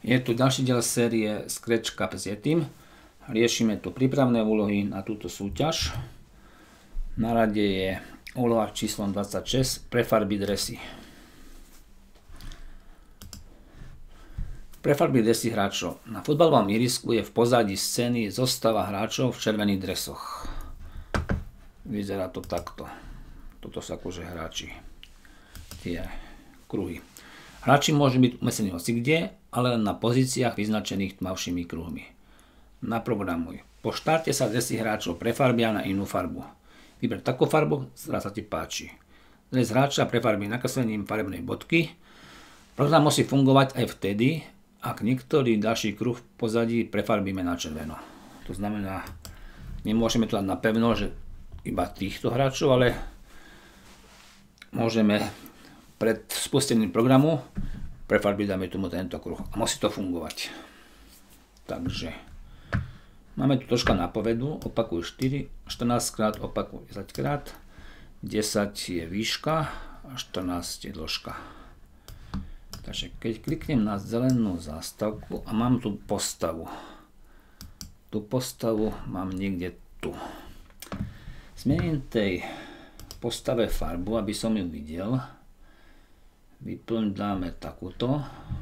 Je tu ďalší diel série Scratch Cup s Yetim. Riešime tu prípravné úlohy na túto súťaž. Na rade je úloha číslom 26 prefarbiť dresy. Prefarbiť dresy hráčov. Na futbalovom ihrisku je v pozadí scény zostava hráčov v červených dresoch. Vyzerá to takto. Toto sú akože hráči. Tie kruhy. Hráči môžu byť umiestnení hocikde, ale len na pozíciách vyznačených tmavšími kruhmi. Naprogramuj. Po štarte sa dresy hráčov prefarbia na inú farbu. Vyber takú farbu, ktorá sa ti páči. Dres hráča prefarbí nakreslením farebnej bodky. Program musí fungovať aj vtedy, ak niektorý ďalší kruh v pozadí prefarbíme na červeno. To znamená, nemôžeme to dať napevno, že iba týchto hráčov, ale môžeme pred spustením programu prefarbiť, dáme tomu tento kruh. A musí to fungovať. Takže máme tu troška nápovedu. Opakuj 14 krát, opakuj 10 krát. 10 je výška a 14 je dĺžka. Takže keď kliknem na zelenú zástavku a mám tu postavu. Tú postavu mám niekde tu. Zmením tej postave farbu, aby som ju videl. Vyplň dáme takúto.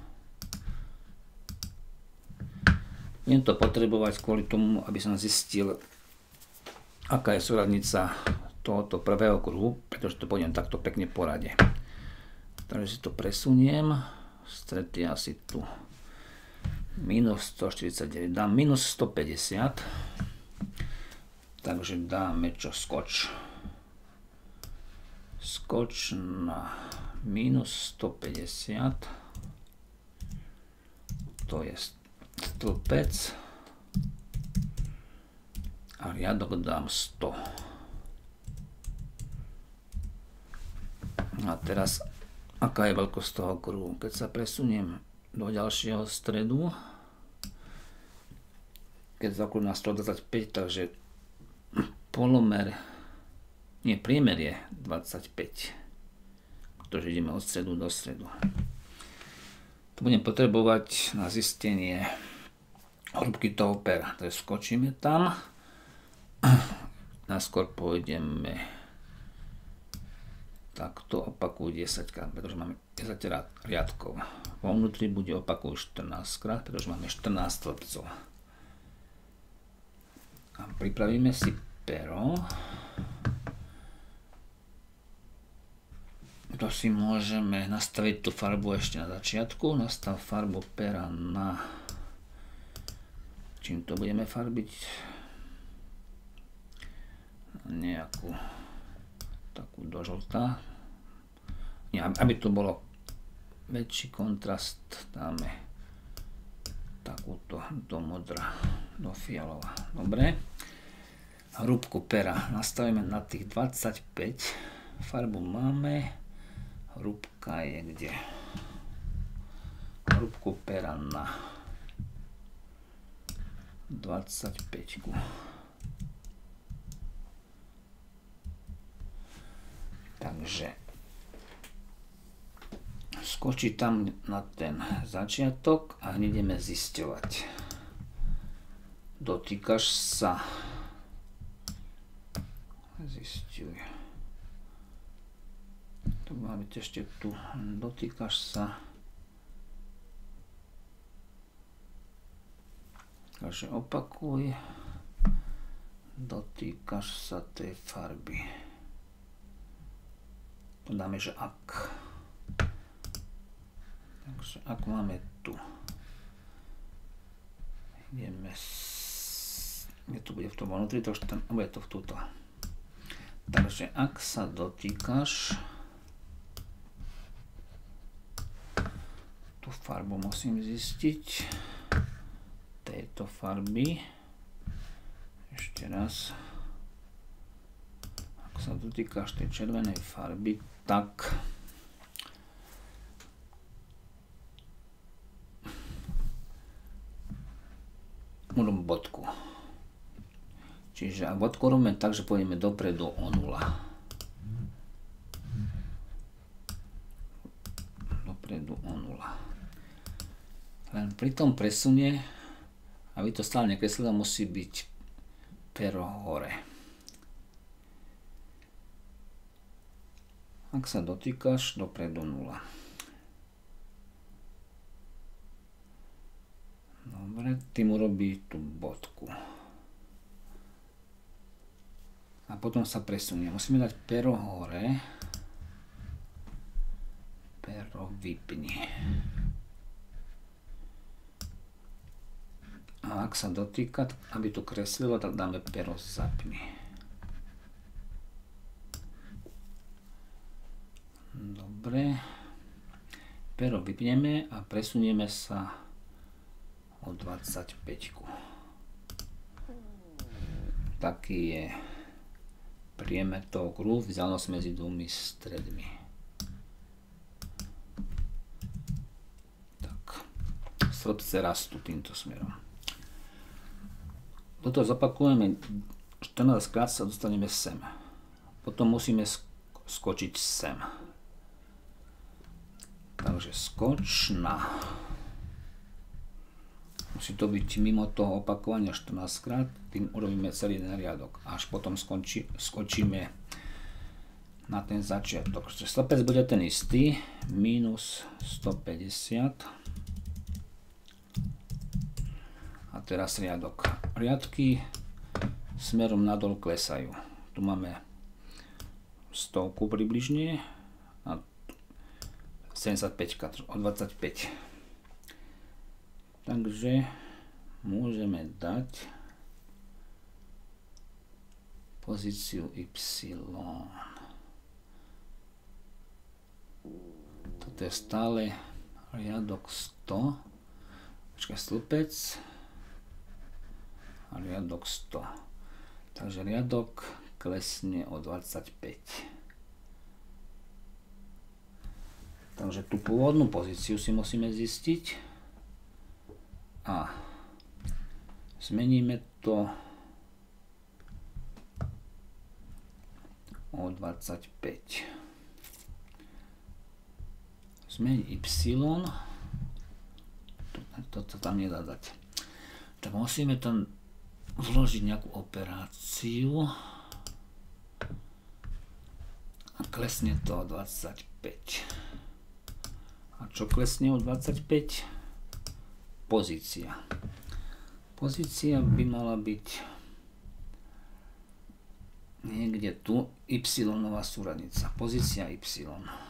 Budem to potrebovať kvôli tomu, aby som zistil, aká je súradnica tohoto prvého kruhu, pretože to pôjdem takto pekne po rade. Takže si to presuniem. Stred je asi tu. Minus 149. Dám minus 150. Takže dáme čo? Skoč. Skoč na minus 150. To je stĺpec. A riadok dám 100. A teraz, aká je veľkosť toho kruhu? Keď sa presuniem do ďalšieho stredu, keď zaokrúhlim na 125, takže polomer, nie, priemer je 25. Pretože ideme od stredu do stredu. To budem potrebovať na zistenie hrúbky toho pera. Takže skočíme tam. Naskôr pôjdeme takto, opakuj 10 krát, pretože máme 10 riadkov. Vo vnútri bude opakuj 14 krát, pretože máme 14 stĺpcov. A pripravíme si pero. To si môžeme nastaviť tú farbu ešte na začiatku. Nastav farbu pera na... Čím to budeme farbiť? Nejakú takú do žltá. Nie, aby to bolo väčší kontrast, dáme takúto do modra, do fialová. Dobre. Hrúbku pera nastavíme na tých 25. Farbu máme. Hrúbka je kde? Hrúbku pera na 25. Takže skočí tam na ten začiatok a hneď ideme zisťovať. Dotýkaš sa. Zisťuj. To má byť ešte tu. Dotýkaš sa. Takže opakuj. Dotýkaš sa tej farby. Podáme, že ak. Takže ak máme tu. Ideme. Kde to bude v tom vnútri, to už tam bude to v túto. Takže ak sa dotýkaš, tú farbu musím zistiť, tejto farby, ešte raz, ak sa dotýkaš tej červenej farby, tak urobím bodku. Čiže bodku robíme tak, že pôjdeme dopredu o 0. Dopredu o 0. Len pri tom presune, aby to stále nekreslilo, musí byť pero hore. Ak sa dotýkaš, dopredu 0. Dobre, tým urobí tú bodku. A potom sa presunie. Musíme dať pero hore. Pero vypni. A ak sa dotýka, aby to kreslilo, tak dáme pero zapni. Dobre. Pero vypneme a presunieme sa o 25. Taký je priemer toho kruhu, vzdialenosť medzi dvomi stredmi. Tak. Srdce rastú týmto smerom. Toto zopakujeme 14 krát, sa dostaneme sem. Potom musíme skočiť sem. Takže skoč na. Musí to byť mimo toho opakovania 14 krát, tým urobíme celý jeden riadok. Až potom skočíme na ten začiatok. Stĺpec bude ten istý, minus 150. A teraz riadok. Riadky smerom nadol klesajú. Tu máme 100 približne a 75 o 25. Takže môžeme dať pozíciu Y. Toto je stále riadok 100. Počkaj, stĺpec. A riadok 100. Takže riadok klesne o 25. Takže tú pôvodnú pozíciu si musíme zistiť a zmeníme to o 25. Zmeň Y. Toto tam nedá dať. Tak musíme tam vložiť nejakú operáciu a klesne to o 25. A čo klesne o 25? Pozícia. Pozícia by mala byť niekde tu, Y-nová súradnica. Pozícia Y.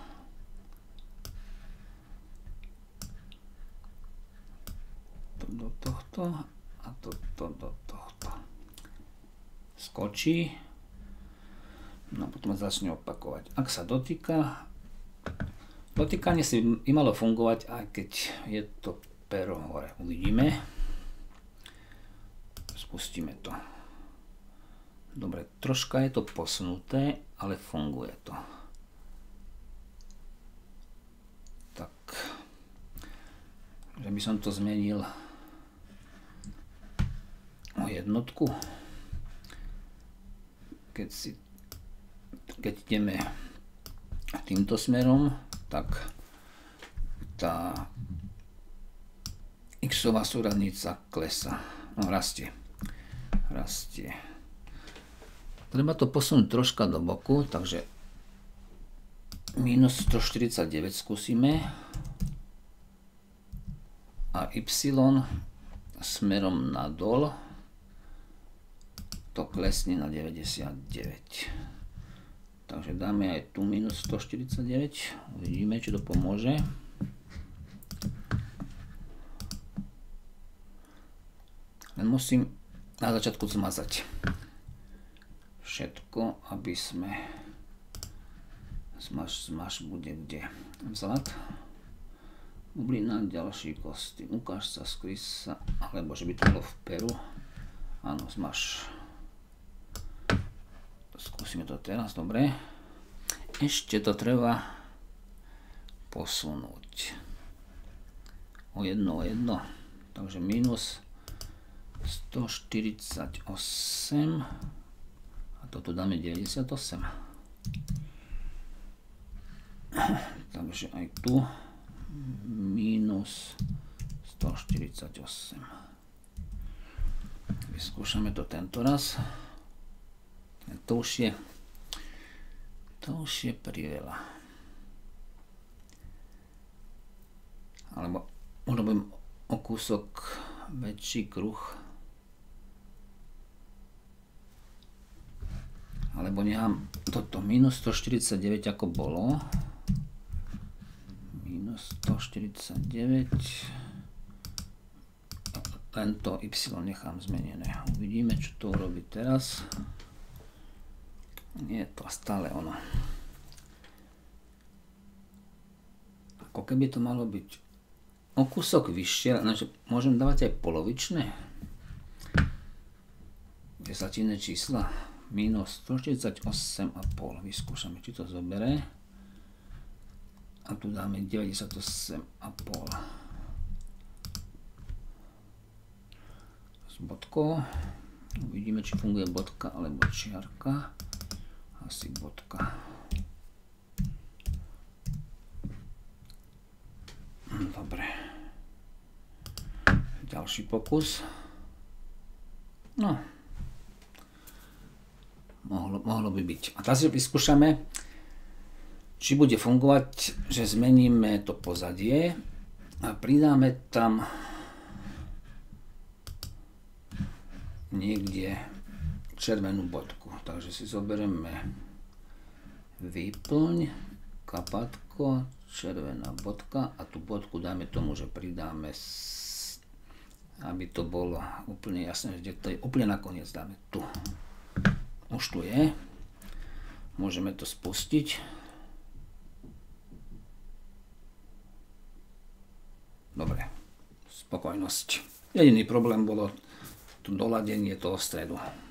Do tohto a toto do tohto. Skočí. No a potom začne opakovať. Ak sa dotýka, dotýkanie si by malo fungovať, aj keď je to pero hore. Uvidíme. Spustíme to. Dobre, troška je to posunuté, ale funguje to. Tak. Že by som to zmenil o jednotku. Keď ideme týmto smerom, tak tá x-ová súradnica klesá. No, rastie. Treba to posunúť troška do boku, takže minus 149 skúsime a y smerom nadol to klesne na 99. Takže dáme aj tu minus 149. Uvidíme, či to pomôže. Len musím na začiatku zmazať všetko, aby sme zmaž bude kde. Vzad. Bublina, ďalší kostým. Ukáž sa, skrý sa, alebo že by to bolo v peru. Áno, zmaž. Skúsime to teraz, dobre. Ešte to treba posunúť. O jedno. Takže minus 148 a toto dáme 98. Takže aj tu minus 148. Vyskúšame to tento raz. To už je priveľa. Alebo urobím o kúsok väčší kruh. Alebo nechám toto minus 149 ako bolo. Minus 149. Tento y nechám zmenené. Uvidíme, čo to urobí teraz. Nie je to stále ono. Ako keby to malo byť o kúsok vyššie, takže môžem dávať aj polovičné. Desatinné čísla. Minus 148,5. Vyskúšame, či to zobere. A tu dáme 98,5. S bodkou. Uvidíme, či funguje bodka alebo čiarka. Asi bodka. Dobre. Ďalší pokus. No. Mohlo by byť. A teraz vyskúšame, či bude fungovať, že zmeníme to pozadie a pridáme tam niekde červenú bodku. Takže si zoberieme výplň, kapátko, červená bodka a tú bodku dáme tomu, že pridáme, aby to bolo úplne jasné, že to je úplne nakoniec, dáme tu. Už tu je. Môžeme to spustiť. Dobre. Spokojnosť. Jediný problém bolo to doladenie toho stredu.